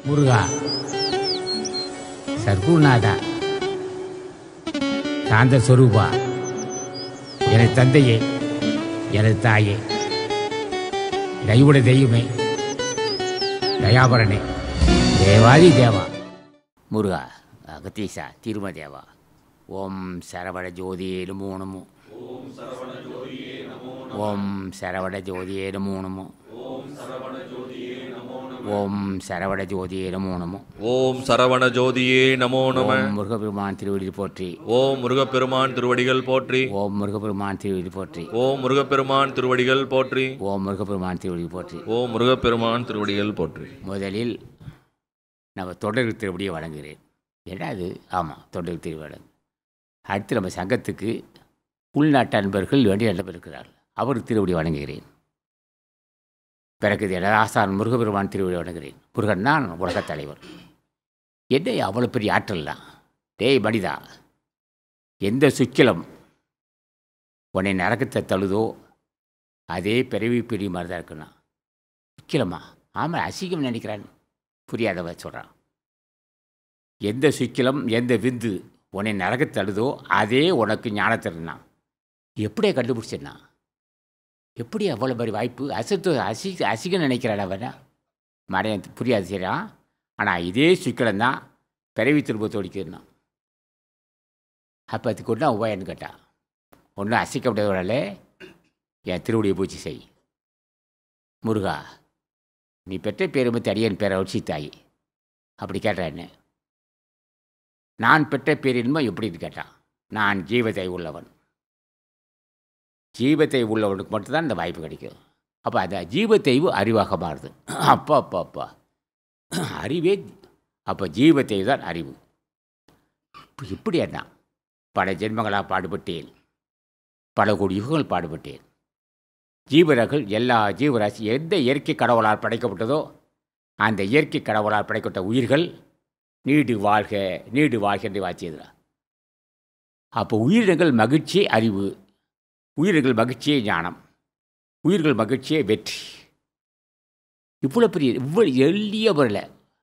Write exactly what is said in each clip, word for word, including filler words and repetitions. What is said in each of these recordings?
முருகா, சர்க்குருநாதா, சாந்த சொரூபா, எனது தந்தையே, எனது தாயே, தயவுட தெய்வமே, தயாபரனே, தேவாதி தேவா. முருகா, அகத்தீசா, திருமதேவா, ஓம் சரவண ஜோதியே நமோ நமோ. ஓம் சரவண ஜோதியே நமோ நமோ. ஓம் சரவண ஜோதியே நமோ நமோ. ஓம் சரவண ஜோதியே நமோ நமோ. ஓம் சரவண ஜோதியே நமோ நமோ. ஓம் சரவண ஜோதியே நமோ நமோ. ஓம் முருகப்பெருமான் திருவடி போற்றி. ஓம் முருகப்பெருமான் திருவடிகள் போற்றி. ஓம் முருகப்பெருமான் திருவடி போற்றி. ஓம் முருகப்பெருமான் திருவடிகள் போற்றி. ஓம் முருகப்பெருமான் திருவடி போற்றி. ஓம் முருகப்பெருமான் திருவடிகள் போற்றி. முதலில் நம்ம தொடர் திருவடியை வழங்குகிறேன். ஏன்னா அது ஆமாம், தொடர் திருவடி வழங்கு. அடுத்து நம்ம சங்கத்துக்கு உள்நாட்டு அன்பர்கள் வேண்டிய நண்பர் இருக்கிறார், அவர் திருவடி வணங்குகிறேன். பிறகு எனது ஆசான் முருகப்பெருமான் திருவடி வணங்குகிறேன். முருகன் தான் உலகத் தலைவர். என்ன அவ்வளோ பெரிய ஆற்றல்லாம்? டேய் மனிதா, எந்த சுக்கிலம் உன்னை நரகத்தை தழுதோ அதே பிறவி பிரி மாதிரி தான் இருக்குண்ணா. சுக்கிலமா? ஆமாம், அசிங்கம் நினைக்கிறான், புரியாதவ சொல்கிறான். எந்த சுக்கிலம் எந்த விந்து உன்னை நரகத்தை தழுதோ அதே உனக்கு ஞானத்திறனா. எப்படியே கண்டுபிடிச்சேன்னா? எப்படி அவ்வளோ மாதிரி வாய்ப்பு? அசத்து அசி அசிகம் நினைக்கிறாள் அவனா மடையன், புரியாது செய்கிறான். ஆனால் இதே சுக்கிலந்தான் பிறவி திருப்பத்தை ஒடிக்கிறான். அப்போ அதுக்கு ஒன்றா உபாயன்னு கேட்டான். ஒன்றும் அசிக்க முடியாதவர்களே, என் திருவடியை பூச்சி செய். முருகா, நீ பெற்ற பேருமத்தி அடியன் பேரை வச்சு தாயி அப்படி கேட்டான். என்ன நான் பெற்ற பேரின்மை எப்படின்னு கேட்டான். நான் ஜீவத்தை உள்ளவன். ஜீவத்தை உள்ளவனுக்கு மட்டும்தான் இந்த வாய்ப்பு கிடைக்கும். அப்போ அந்த ஜீவத்தைவு அறிவாக மாறுது. அப்பா அப்பா அப்பா அறிவே அப்போ ஜீவத்தைவு தான் அறிவு. இப்போ இப்படி என்ன பல ஜென்மங்களாக பாடுபட்டேன், பல கோடி யுகங்கள் பாடுபட்டேன். ஜீவர்கள் எல்லா ஜீவராசி எந்த இயற்கை கடவுளால் படைக்கப்பட்டதோ அந்த இயற்கை கடவுளால் படைக்கப்பட்ட உயிர்கள் நீடு வாழ்க நீடு வாழ்க என்று வாச்சியதுடா. அப்போ உயிரினங்கள் மகிழ்ச்சியே அறிவு, உயிர்கள் மகிழ்ச்சியே ஞானம், உயிர்கள் மகிழ்ச்சியே வெற்றி. இவ்வளோ பெரிய இவ்வளோ எளிய பொருளை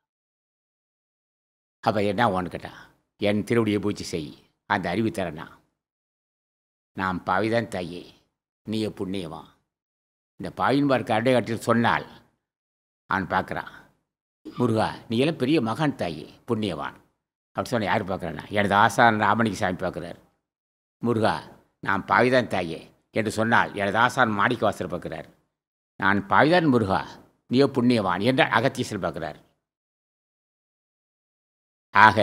அப்போ என்ன ஒன்று கேட்டான். என் திருவடியை பூச்சி செய், அந்த அறிவு தரனா. நாம் பாவிதான் தாயே, நீயே புண்ணியவா. இந்த பாவின்பார் கரடை காட்டில் சொன்னால் அவன் பார்க்குறான். முருகா, நீ எல்லாம் பெரிய மகான் தாயே, புண்ணியவான் அப்படி சொன்ன யார் பார்க்குறான்னா? எனது ஆசான் ராமணிக்கு சாமி பார்க்குறார். முருகா, நான் பாவிதான் தாயே என்று சொன்னால் எனது ஆசான் மாணிக்க வாசல் பார்க்குறார். நான் பாவிதான் முருகா, நீயோ புண்ணியவான் என்றால் அகத்தீசல் பார்க்குறார். ஆக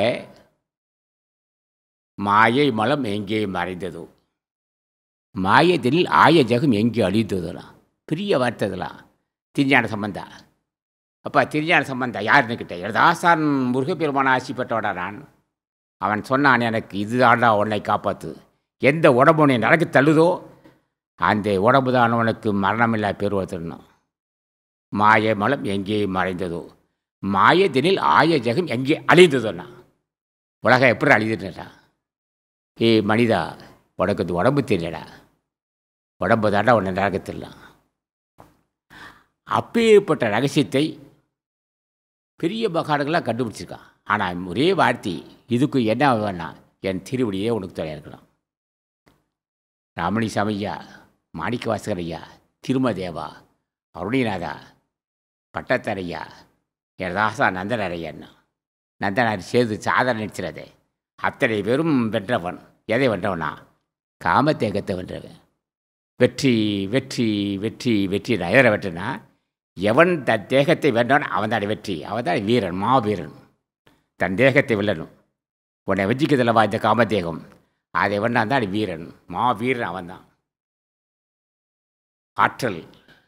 மாயை மலம் எங்கே மறைந்ததோ, மாயத்தினில் ஆய ஜகம் எங்கே அழிந்ததெல்லாம் பெரிய வார்த்தைதெல்லாம் திருஞான சம்பந்தா. அப்பா திருஞான சம்பந்தா யாருன்னு கிட்ட எனது ஆசான் முருகப்பெருமான ஆசி பெற்றவடா நான். அவன் சொன்னான், எனக்கு இதுதான்டா உன்னை காப்பாற்று. எந்த உடம்பு உன்னை நடக்க தள்ளுதோ அந்த உடம்பு தான் உனக்கு மரணமில்லா பெருவ தரணும். மாய மலம் எங்கே மறைந்ததோ, மாயத்தினில் ஆய ஜகம் எங்கே அழிந்ததோன்னா. உலகம் எப்படி அழிதுட்டா? ஏ மனிதா, உனக்கு இது உடம்பு தெரியலடா, உடம்பு தாண்டா உன்னை நடக்கத்திடலாம். அப்பேற்பட்ட ரகசியத்தை பெரிய மகான்களாக கண்டுபிடிச்சிருக்கான். ஆனால் ஒரே வார்த்தை, இதுக்கு என்ன வேணா, என் திருவடியே உனக்கு துணையாக இருக்கலாம். ராமணி சாமியா, மாணிக்க வாசகர் ஐயா, திருமதேவா, அருணிநாதா, பட்டத்தரையா, எனதாசா நந்தனரையன்னா. நந்தனார் சேர்ந்து சாதனை நினைச்சிடாதே. அத்தனை வெறும் வென்றவன். எதை வென்றவனா? காமத்தேகத்தை வென்றவன். வெற்றி வெற்றி வெற்றி வெற்றி நான் எதிர வெற்றினா, எவன் தன் தேகத்தை வென்றான் அவன் தான் வெற்றி, அவன் தான் வீரன், மாவீரன். தன் தேகத்தை வெல்லணும். உன்னை வஞ்சிக்கிறதுலவா இந்த காமதேகம், அதை வென்றான் தான் வீரன், மாவீரன் அவன் தான். ஆற்றல்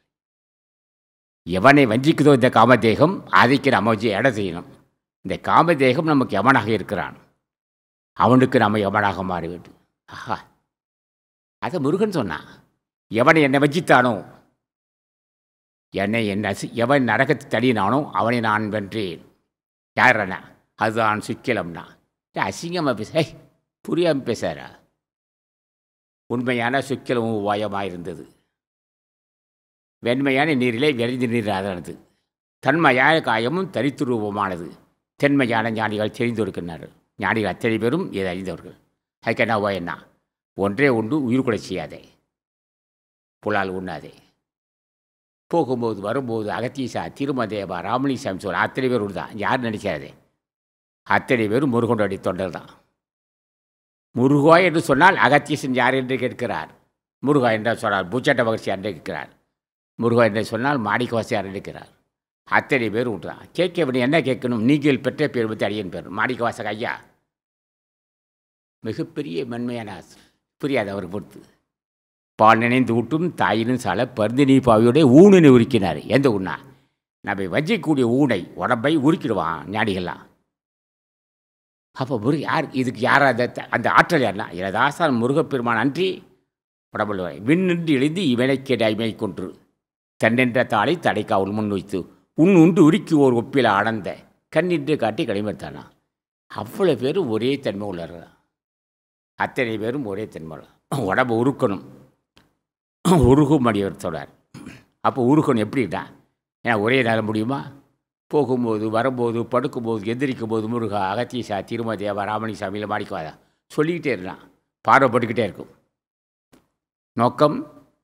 எவனை வஞ்சிக்குதோ இந்த காமதேகம், அதுக்கு நம்ம வச்சு இடம் செய்யணும். இந்த காமதேகம் நமக்கு எவனாக இருக்கிறான், அவனுக்கு நம்ம எவனாக மாற வேண்டும். ஆஹா, அதை முருகன் சொன்னான். எவனை என்னை வஞ்சித்தானோ, என்னை என்ன எவன் நரகத்தை தள்ளினானோ அவனை நான் வென்றேன். யாரண்ணா? அதுதான் சுக்கிலம்னா. அசிங்கமாக பேச, புரியாமல் பேசாரா? உண்மையான சுக்கிலம் உபாயமாக இருந்தது. வெண்மையான நீரிலே விரைந்து நீர் ஆதரது. தன்மையான காயமும் தரித்துருவமானது. தென்மையான ஞானிகள் தெரிந்திருக்கின்றனர். ஞானிகள் அத்தனை பேரும் இதை அறிந்தவர்கள். அதுக்கு என்ன என்ன ஒன்றே உண்டு, உயிர் கூட செய்யாதே, புலால் உண்ணாதே. போகும்போது வரும்போது அகத்தீசா, திருமதேவா, ராமலிசாமி சொல்ல அத்தனை பேர் உண்டு தான். யார் நினைக்காதே, அத்தனை பேரும் முருகனுடைய தொண்டர் தான். முருகா என்று சொன்னால் அகத்தீசன் யார் என்று கேட்கிறார். முருகா என்று சொன்னால் பூச்சட்ட மகிழ்ச்சி என்று கேட்கிறார். முருகா என்று சொன்னால் மாணிக்கவாசி யார் இருக்கிறார். அத்தனை பேர் உண்டு தான். கேட்க வேண்டிய என்ன கேட்கணும், நீங்கள் பெற்ற பேர் பற்றி அடியன் பேர் மாணிக்கவாசக ஐயா மிகப்பெரிய மென்மையான ஆசிரியர். புரியாது அவருக்கு பொறுத்து. பால் நினைந்து ஊட்டும் தாயினும் சால பருந்தினி பாவியோடைய ஊனினை உருக்கினார். எந்த ஊனா? நம்ம வஞ்சிக்கூடிய ஊனை உடம்பை உருக்கிடுவான் ஞானிகள்லாம். அப்போ முரு யார் இதுக்கு யாராவது அந்த ஆற்றல் யாருன்னா இலதாசான் முருகப்பெருமான் அன்றி உடம்புல விண்ணின்று எழுந்து இவனை கேட அய்மை கொன்று தன்னென்ற தாளை தடைக்காவல் முன் வைத்து உன் உண்டு உருக்கி ஓர் ஒப்பில ஆனந்த கண்ணின்று காட்டி கடிமத்தானா. அவ்வளோ பேரும் ஒரே தன்மை உள்ளார். அத்தனை பேரும் ஒரே தன்மை. உடம்பு உருக்கணும், உருகும் அடியவர் சொல்றார். அப்போ உருகணும் எப்படின்னா, ஏன்னா ஒரே நேரம் முடியுமா? போகும்போது வரும்போது படுக்கும்போது எந்திரிக்கும் போது முருகா, அகத்தீசா, திருமதேவா, ராமலிசாமியில் மாணிக்கவாதா சொல்லிக்கிட்டே இருந்தான். பார்வைப்பட்டுக்கிட்டே இருக்கும். நோக்கம்,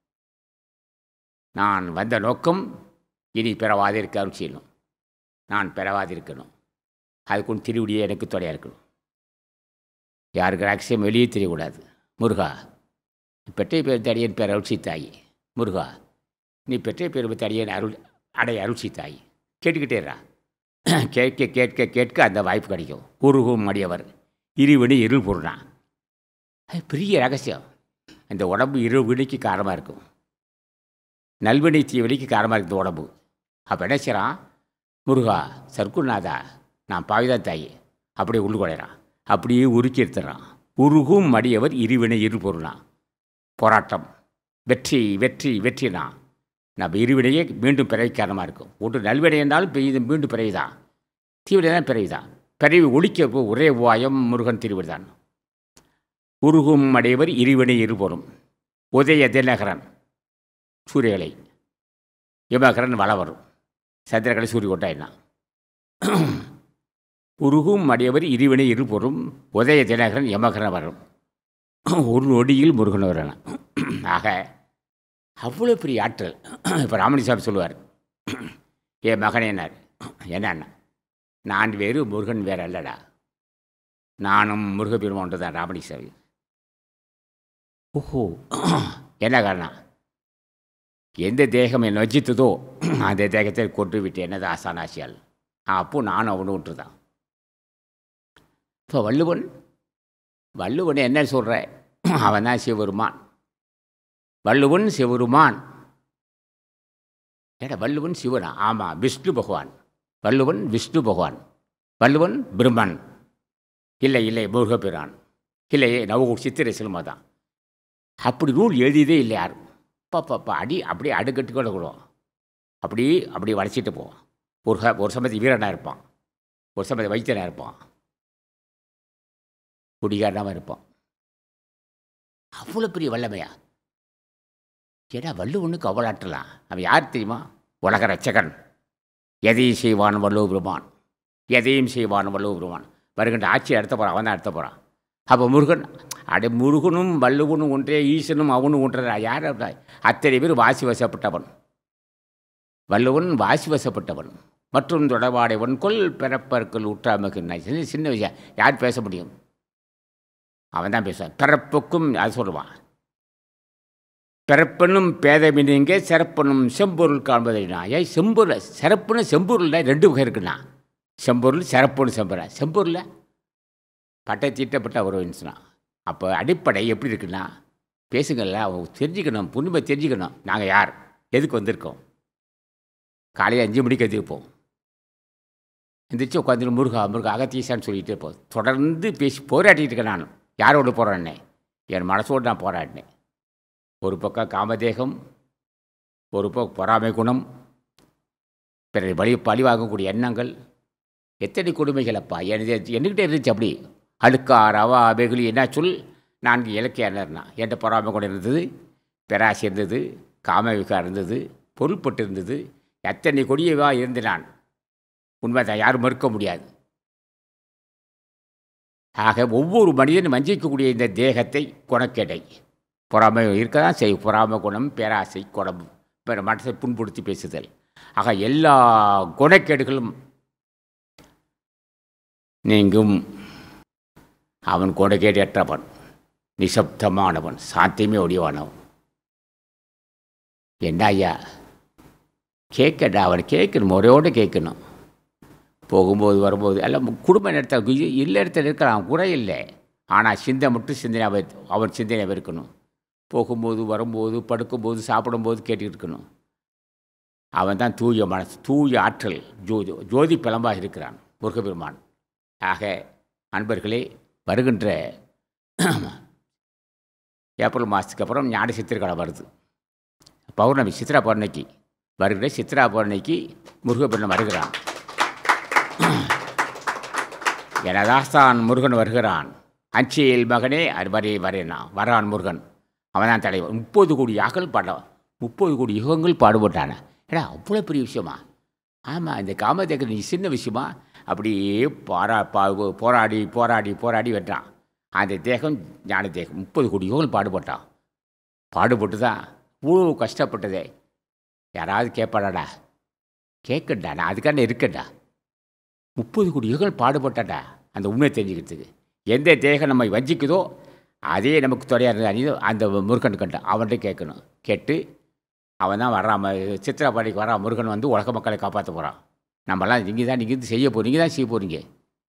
நான் வந்த நோக்கம் இனி பெறவாதிருக்க அருள் செய்யணும். நான் பெறவாதிருக்கணும். அதுக்கு திருவிடியே எனக்கு துணையாக இருக்கணும். யாருக்கு ரகசியம் வெளியே தெரியக்கூடாது. முருகா, நீ பெற்றை பேர் தடியன் பேர் அருட்சி தாயி. முருகா, நீ பெற்றை பேர் தடியன் அருள் அடைய அருட்சி தாயி. கேட்டுக்கிட்டேரா. கேட்க கேட்க கேட்க அந்த வாய்ப்பு கிடைக்கும். உருகும் அடியவர் இருவினை இருள் பொருளான். அது பெரிய ரகசியம். அந்த உடம்பு இரு வினைக்கு காரணமாக இருக்கும். நல்வினை தீவினைக்கு காரணமாக இருக்குது உடம்பு. அப்போ என்ன செய்கிறான்? முருகா, சர்க்குநாதா, நான் பாவிதான் தாயி அப்படியே உள்ளு குழையிறான். அப்படியே உருக்கி எடுத்துடுறான். உருகும் அடியவர் இருவினை இரு பொருளான். போராட்டம், வெற்றி வெற்றி வெற்றினா நம்ம இருவினையே மீண்டும் பிறவி காரணமாக இருக்கும். ஒன்று நல்வினை என்றாலும் இது மீண்டும் பிறவிதான், தீவினை தான் பிறவிதான். பிறவி ஒழிக்க ஒரே உபாயம் முருகன் திருவிழி தான். உருகும் அடையவர் இருவினை இருபொரும். உதய தினகரன் சூரியகலை, இமகரன் வள வரும், சந்திரகலை சூரிய கொட்டாயினா. உருகும் அடையவர் இருவினை இருபொரும். உதய தினகரன் யமகரன் வரும். ஒரு நொடியில் முருகன் வரணும். ஆக அவ்வளோ பெரிய ஆற்றல். இப்போ ராமலிசாமி சொல்லுவார், ஏ மகனேனார். என்னன்னா, நான் வேறு முருகன் வேறு அல்லடா, நானும் முருகப்பெருமான் தான் ராமலிசாமி. ஓஹோ, என்ன காரணம்? எந்த தேகம் என்னை வச்சித்ததோ அந்த தேகத்தை கொண்டு விட்டு என்னது ஆசானாசியால். அப்போ நானும் அவனு விட்டுருதான். இப்போ வள்ளுவன் வள்ளுவன் என்ன சொல்கிற? அவன் தான் சிவபெருமான். வள்ளுவன் சிவபெருமான். ஏடா வள்ளுவன் சிவனா? ஆமாம், விஷ்ணு பகவான். வள்ளுவன் விஷ்ணு பகவான். வள்ளுவன் பிரம்மன். இல்லை இல்லை முருகப்பெருமான். இல்லையே நவ சித்திரை சிலமா தான். அப்படி நூல் எழுதியதே இல்லை யாரும். பாப்பா அடி அப்படியே அடுக்கட்டு கூட கூடும். அப்படி அப்படி வளைச்சிட்டு போவான். ஒரு ஒரு சமயத்து வீரனாக இருப்பான், ஒரு சமயத்து வைத்தியனாக இருப்பான், குடிகாரனாக இருப்பான். அவ்வளோ பெரிய வல்லமையா? ஏடா வள்ளுவனுக்கு அவ்வளோ ஆற்றலாம். அவன் யார் தெரியுமா? உலக ரட்சகன். எதையும் செய்வான் வள்ளுவ பெருமான். எதையும் செய்வான் வள்ளுவ பெருமான். வருகின்ற ஆட்சி அடுத்த போகிறான், அவன் தான் அடுத்த போகிறான். அப்போ முருகன், அடை முருகனும் வள்ளுவனும் ஒன்றே, ஈசனும் அவனும் ஒன்றா. யார் அத்தனை பேர் வாசி வசப்பட்டவன். வள்ளுவன் வாசி வசப்பட்டவன். மற்றும் தொடர்பாடைவன் கொல் பிறப்பற்கள் உற்றாமக்கு. சின்ன விஷயம், யார் பேச முடியும்? அவன் தான் பேசுவான். பிறப்புக்கும் அது சொல்லுவான். பிறப்பனும் பேதமினிங்க சிறப்பனும் செம்பொருள் காண்பதுனா. ஏன் செம்பொருள் சிறப்புன்னு செம்பொருள்ல ரெண்டு வகை இருக்குண்ணா. செம்பொருள் சிறப்புன்னு செம்பொருள். செம்பொருள் பட்டை தீட்டப்பட்ட உறவுன்னு சொன்னான். அப்போ அடிப்படை எப்படி இருக்குன்னா, பேசுங்கள்ல அவங்க தெரிஞ்சுக்கணும், புண்ணியமை தெரிஞ்சுக்கணும். நாங்கள் யார், எதுக்கு வந்திருக்கோம்? காலையில் அஞ்சு மணிக்கு எதிர்ப்போம். எந்திரிச்சு உட்காந்துட்டு முருகா முருகா அகத்தீசான்னு சொல்லிகிட்டு இருப்போம். தொடர்ந்து பேசி போராட்டிகிட்டு இருக்கேன். நான் யாரோடு போராடினே? என் மனசோடு நான் போராடினேன். ஒரு பக்கம் காமதேகம், ஒரு பக்கம் பொறாமை குணம், பிறகு வழி பழி வாங்கக்கூடிய எண்ணங்கள், எத்தனை கொடுமைகள் அப்பா எனக்கு என்கிட்ட இருந்துச்சு. அப்படி அழுக்கா ரவா வெகுளி என்ன சொல் நான்கு இலக்கியன்னா என்கிட்ட பொறாமை குணம் இருந்தது, பெராசி இருந்தது, காமவிகா இருந்தது, பொருள்பட்டு இருந்தது. எத்தனை கொடியவா இருந்தான், உண்மைதான், யாரும் மறுக்க முடியாது. ஆக ஒவ்வொரு மனிதனும் வஞ்சிக்கக்கூடிய இந்த தேகத்தை குணக்கெடை, பொறாமை இருக்க தான் செய்யும். பொறாமை குணம், பேராசை குணம், பிற மனசை புண்படுத்தி பேசுதல். ஆக எல்லா குணக்கேடுகளும் நீங்கும். அவன் குணக்கேடற்றவன், நிசப்தமானவன், சாத்தியமே ஒடிவானவன். என்ன ஐயா கேட்கடா, அவன் கேட்கணும், முறையோடு கேட்கணும். போகும்போது வரும்போது எல்லாம் குடும்ப இடத்துல இல்லை இடத்துல இருக்கலாம், குறை இல்லை. ஆனால் சிந்தை மட்டும் சிந்தனை அவன் அவன் சிந்தனை இருக்கணும். போகும்போது வரும்போது படுக்கும்போது சாப்பிடும்போது கேட்டுக்கிட்டு இருக்கணும். அவன் தான் தூய மனசு, தூய ஆற்றல், ஜோதி ஜோதி பிளம்பாக இருக்கிறான் முருகப்பெருமான். ஆக அன்பர்களே, வருகின்ற ஏப்ரல் மாதத்துக்கு அப்புறம் ஞான சித்திரக்கலை வருது. பௌர்ணமி, சித்ரா பௌர்ணமிக்கு வருகிற சித்ரா பௌர்ணமிக்கு முருகப்பெருமான் வருகிறான். எனதாஸ்தான் முருகன் வருகிறான். அஞ்சியல் மகனே அது வரை வரேனா வரான் முருகன். அவன் தான் தலைவர். முப்பது கோடி யாக்கள் பாட முப்பது கோடி யுகங்கள் பாடுபட்டான. ஏடா அவ்வளோ பெரிய விஷயமா? ஆமாம், இந்த காமதேகன் நீ சின்ன விஷயமா? அப்படியே பாரா பா போராடி போராடி போராடி வென்றான். அந்த தேகம் ஞான தேகம் முப்பது கோடி யுகங்கள் பாடுபட்டான். பாடுபட்டு தான் இவ்வளோ கஷ்டப்பட்டதே. யாராவது கேட்பாடாடா? கேட்கண்டா, நான் அதுக்கான இருக்கேன்டா. முப்பது கோடி யுகங்கள் பாடுபட்டாடா அந்த உண்மையை தெரிஞ்சுக்கிறதுக்கு. எந்த தேகம் நம்மை வஞ்சிக்குதோ அதே நமக்கு துறையாக இருந்தால் அந்த முருகன் கண்டான். அவன்கிட்ட கேட்கணும். கேட்டு அவன் தான் வர்றான். சித்ரா பாடிக்கு வரான் முருகன் வந்து உலக மக்களை காப்பாற்ற போகிறான். நம்மலாம் நீங்கள் தான் நீங்கள் செய்ய போகிறீங்க தான் செய்ய போகிறீங்க.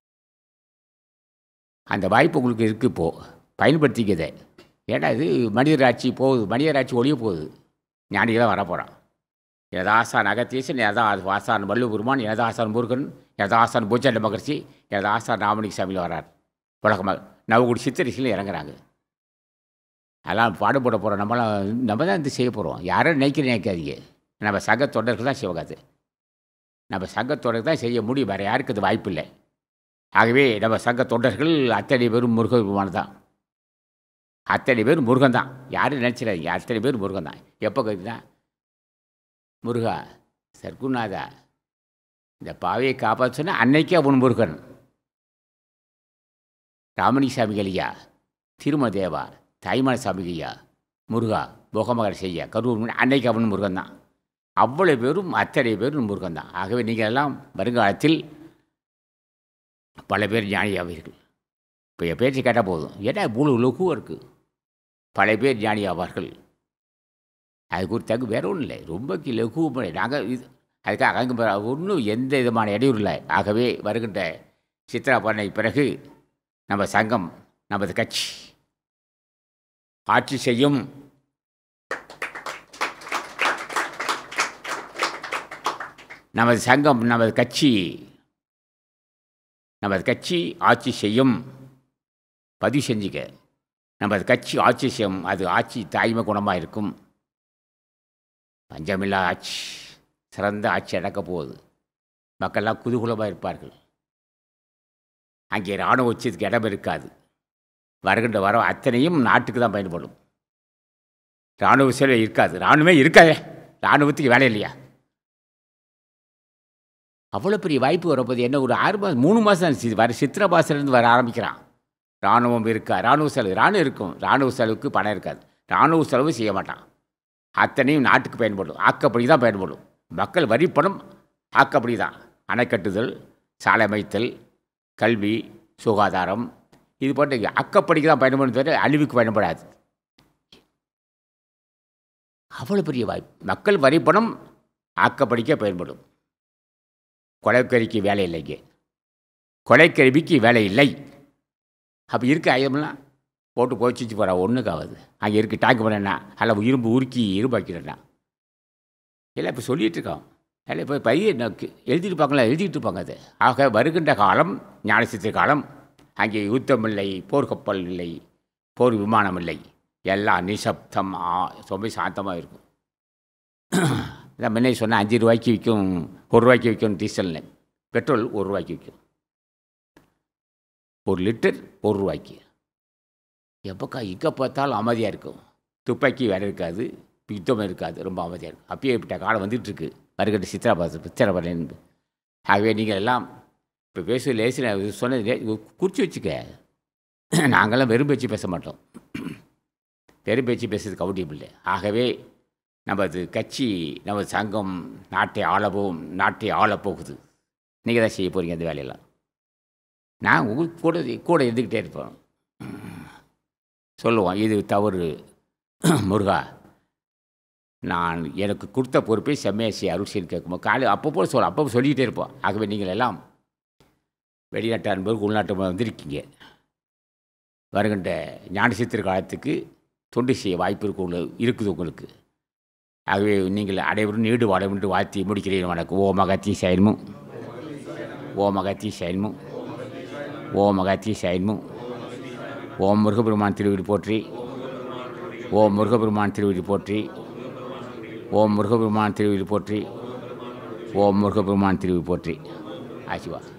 அந்த வாய்ப்பு உங்களுக்கு இருக்குது. இப்போது பயன்படுத்திக்கதே. ஏன்னா இது மனிதராட்சி போகுது, மனிதராட்சி ஒழிய போகுது. ஞானிகளாக வரப்போகிறான். எனதாசான் அகத்தீசன், எனதா ஆசான் வள்ளுபெருமான், எனதாசான் முருகன், எனதாசான் பூஜாண்ட மகர்ஷி, எனதாசான் ராமலிங்க சாமியில் வர்றார். உலகமாக நவகுடி சித்தரிசியில் இறங்குறாங்க. அதெல்லாம் பாடுபட போகிறோம். நம்மளாம் நம்ம தான் இது செய்ய போகிறோம். யாரும் நினைக்கிற நினைக்காதீங்க. நம்ம சக தொண்டர்கள் தான் சிவகாது. நம்ம சங்க தொண்டர்கள் தான் செய்ய முடியும். வேறு யாருக்கு அது வாய்ப்பு இல்லை. ஆகவே நம்ம சங்க தொண்டர்கள் அத்தனை பேரும் முருகன் தான். அத்தனை பேர் முருகன் தான். யாரும் நினச்சிடாதீங்க. அத்தனை பேர் முருகன் தான். எப்போ கேட்குதா? முருகா சர்க்குநாதா இந்த பாவையை காப்பாற்ற சொன்னால் அன்னைக்கே அவன் முருகன். ராமலிங்க சாமிகள் ஐயா, திருமல தேவா, தாய்மான சாமிகள் ஐயா, முருகா போகமகர் செய்ய கரூர், அன்னைக்கு அவன் முருகன் தான். அவ்வளோ பேரும் அத்தனை பேரும் முருகன் தான். ஆகவே நீங்கள் எல்லாம் வருங்காலத்தில் பல பேர் ஞானியாவீர்கள். இப்போ என் பேச்சு கேட்டால் போதும். ஏன்னா இவ்வளோ லகுவாக இருக்குது. பல பேர் ஞானி ஆவார்கள். அதுக்கு ஒரு தகு வேற ஒன்றும் இல்லை. ரொம்ப லகு. நாங்கள் இது அதுக்காக அங்கே ஒன்றும் எந்த விதமான இடையூறு இல்லை. ஆகவே வருகின்ற சித்ரா பௌர்ணமி பிறகு நம்ம சங்கம், நமது கட்சி ஆட்சி செய்யும். நமது சங்கம், நமது கட்சி நமது கட்சி ஆட்சி செய்யும். பதிவு செஞ்சுக்க. நமது கட்சி ஆட்சி செய்யும். அது ஆட்சி தாய்மை குணமாக இருக்கும். பஞ்சமில்லா ஆட்சி, சிறந்த ஆட்சி நடக்கப் போகுது. மக்கள்லாம் குதூகூலமாக இருப்பார்கள். அங்கே இராணுவ உச்சத்துக்கு இடம் இருக்காது. வருகின்ற வர அத்தனையும் நாட்டுக்கு தான் பயன்படும். இராணுவ சேவை இருக்காது. இராணுவமே இருக்காதே. இராணுவத்துக்கு வேலை இல்லையா? அவ்வளோ பெரிய வாய்ப்பு வரப்போது. என்ன ஒரு ஆறு மாதம் மூணு மாதம் வர சித்திரை மாதத்துலேருந்து வர ஆரம்பிக்கிறான். இராணுவம் இருக்கா? இராணுவ செலவு இராணுவம் இருக்கும். இராணுவ செலவுக்கு பணம் இருக்காது. இராணுவ செலவு செய்ய மாட்டான். அத்தனையும் நாட்டுக்கு பயன்படும். ஆக்கப்படி தான் பயன்படும். மக்கள் வரி பணம் ஆக்கப்படி தான். அணை கட்டுதல், சாலை அமைத்தல், கல்வி, சுகாதாரம், இது போன்ற அக்கப்படிக்கு தான் பயன்படும் தவிர அழிவுக்கு பயன்படாது. அவ்வளோ பெரிய வாய்ப்பு. மக்கள் வரி பணம் ஆக்கப்படிக்க பயன்படும். கொலைக்கறிக்கு வேலை இல்லைங்க. கொலைக்கருவிக்கு வேலை இல்லை. அப்போ இருக்க ஆயுதம்லாம் போட்டு போச்சிச்சு போகிறா ஒன்றுக்காவது. அங்கே இருக்குது டாக்கு பண்ணேன்னா அதில் இரும்பு உருக்கி இரும்பாக்கிறேன்னா எல்லாம் இப்போ சொல்லிகிட்டு இருக்கோம். எல்லாம் இப்போ பைய எழுதிட்டு இருப்பாங்களா? எழுதிட்டு இருப்பாங்க. அது ஆக வருகின்ற காலம் ஞானசித்திர காலம். அங்கே யுத்தம் இல்லை, போர்க்கப்பல் இல்லை, போர் விமானம் இல்லை. எல்லாம் நிசப்தம், ரொம்ப சாந்தமாக இருக்கும். இதான் முன்னே சொன்னால் அஞ்சு ரூபாய்க்கு விற்கும், ஒரு ரூபாய்க்கு விற்கும் டீசல்னு. பெட்ரோல் ஒரு ரூபாய்க்கு விற்கும். ஒரு லிட்டர் ஒரு ரூபாய்க்கு. எப்போக்கா இங்கே பார்த்தாலும் அமைதியாக இருக்கும். துப்பாக்கி வேறு இருக்காது, யுத்தம் இருக்காது, ரொம்ப அமைதியாக இருக்கும். அப்பயே இப்பட்ட காலம் வந்துட்டுருக்கு. வருகின்ற சித்திரா பாச சித்திரபரணி. ஆகவே நீங்கள் எல்லாம் இப்போ பேசுவது லேசி சொன்னது குறித்து வச்சுக்க. நாங்கள்லாம் வெறும் பேச்சு பேச மாட்டோம். வெறும் பேச்சு பேசுறது கவுண்டியம் இல்லை. ஆகவே நமது கட்சி நமது சங்கம் நாட்டை ஆளவும் நாட்டை ஆளப்போகுது. நீங்கள் தான் செய்ய போகிறீங்க அந்த வேலையெல்லாம். நான் உங்களுக்கு கூட கூட இருந்துக்கிட்டே இருப்போம். சொல்லுவோம் இது தவறு முருகா, நான் எனக்கு கொடுத்த பொறுப்பை செம்மையாக செய்ய அருட்சின்னு கேட்கும்போது காலை அப்பப்போ சொல்ல அப்பப்போ சொல்லிக்கிட்டே இருப்போம். ஆகவே நீங்கள் எல்லாம் வெளிநாட்டு அன்பருக்கு உள்நாட்டு வந்திருக்கீங்க. வருகின்ற ஞான சித்திர காலத்துக்கு தொண்டு செய்ய வாய்ப்பு இருக்கு உங்களுக்கு இருக்குது உங்களுக்கு. ஆகவே நீங்கள் அனைவரும் நீடு வாழ என்று வாழ்த்தி முடிக்கிறேன். வணக்கம். ஓ மகத்தி சயன்மும் ஓ மகத்தி சயன்மும் ஓ மகத்தி சயன்மும் ஓம் முருகபெருமான் திருவிழி போற்றி ஓம் முருகபெருமான் திருவிழி போற்றி ஓம் முருகபெருமான் திருவிழி போற்றி ஓம் முருகபெருமான் திருவிழி போற்றி. ஆசிவா.